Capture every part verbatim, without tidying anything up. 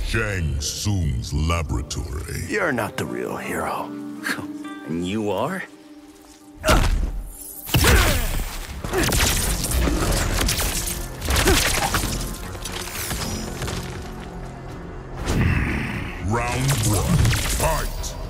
Shang Tsung's laboratory. You're not the real hero. And you are? Round one, fight!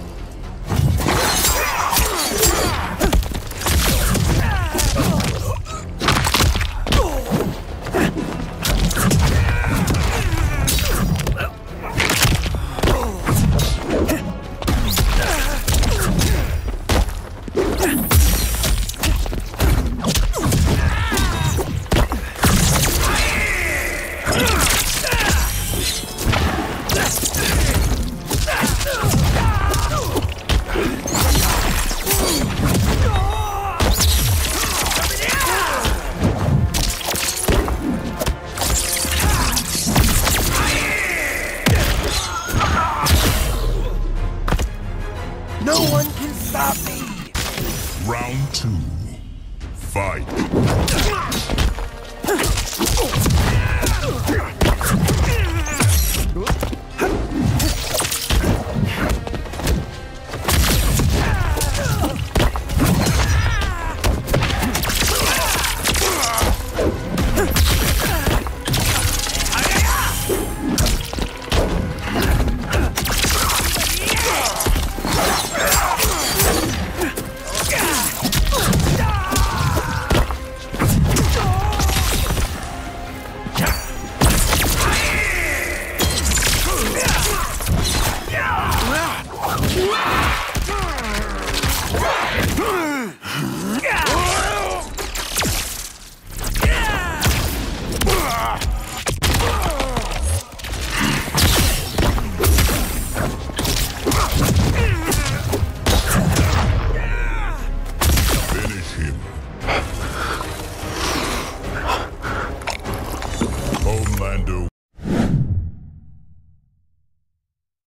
No one can stop me! Round two, fight! Homelander